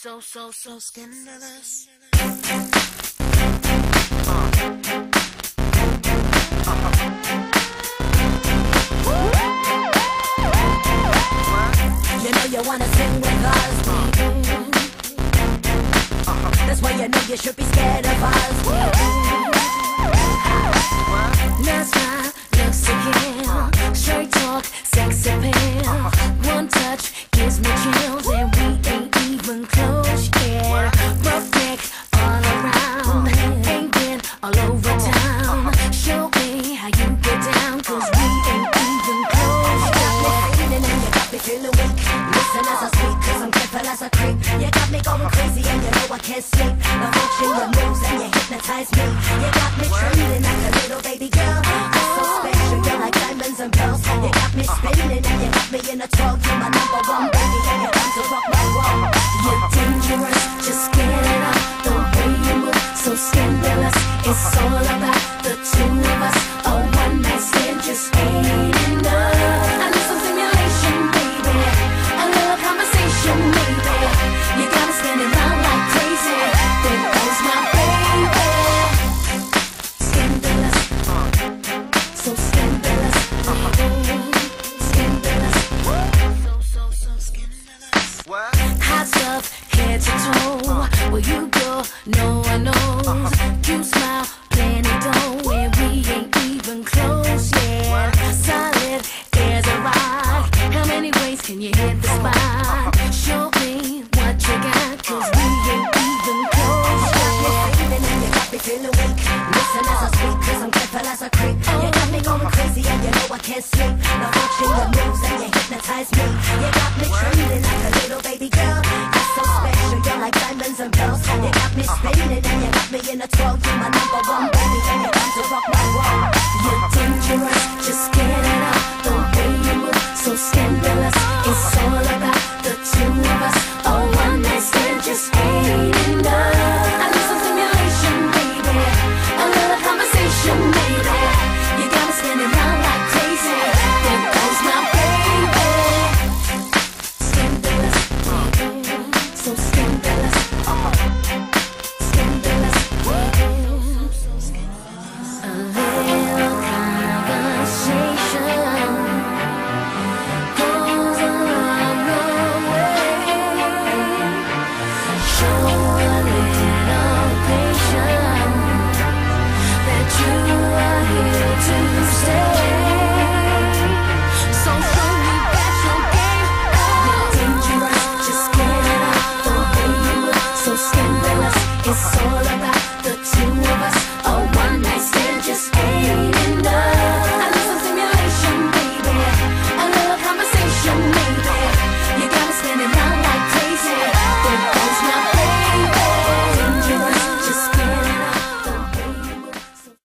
So scandalous. You know you wanna sing with us. That's why you know you should be scared of us. That's why looks again. Straight talk, sex appeal. One touch gives me chills, and we ain't even close yet. Rough neck all around, ain't been all over town. Show me how you get down, 'cause we ain't even close yet. And you got me feeling weak. Listen as I speak, 'cause I'm careful as a creep. You got me going crazy and you know I can't sleep. The function, your moves, and you hypnotize me. You got me trembling like a little baby girl. You're so special, you're like diamonds and pearls. You got me spinning and you got me in a twirl. You're my number one baby and you're time to rock my world. You're dangerous, just get it up. The way you move, so scandalous. It's all about the two of us. A one night stand just ain't enough. I need some stimulation, baby. A little conversation, maybe. You got me spinning round like crazy. There goes my baby. Scandalous, so scandalous. Scandalous, so scandalous. What? Hot stuff, head to toe. Where you go, no one knows. You smile, plenty dough, and we ain't even close yet. Solid as a rock. How many ways can you hit the spot? Show me what you got, 'cause we ain't even close yet. And you got me feeling weak. Listen as I speak, 'cause I'm careful as a creep. You got me going crazy and you know I can't sleep. The watching your moves and you hypnotize me. You got me trembling like a little baby girl. You're so special, you're like diamonds and pearls. You got me spinning and you got me in a twirl. You're my number one baby and you're time to rock my world. You're dangerous,